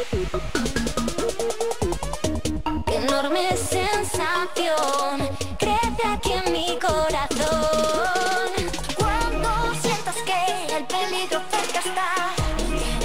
Qué enorme sensación crece aquí en mi corazón. Cuando sientas que el peligro cerca está,